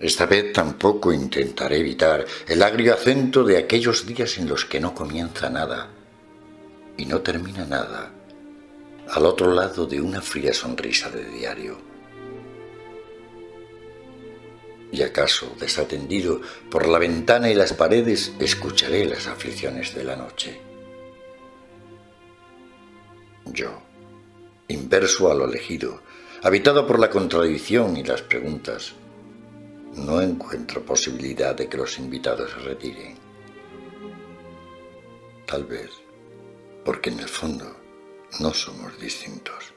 Esta vez tampoco intentaré evitar el agrio acento de aquellos días en los que no comienza nada y no termina nada, al otro lado de una fría sonrisa de diario. Y acaso, desatendido por la ventana y las paredes, escucharé las aflicciones de la noche. Yo, inverso a lo elegido, habitado por la contradicción y las preguntas, no encuentro posibilidad de que los invitados se retiren. Tal vez porque en el fondo no somos distintos.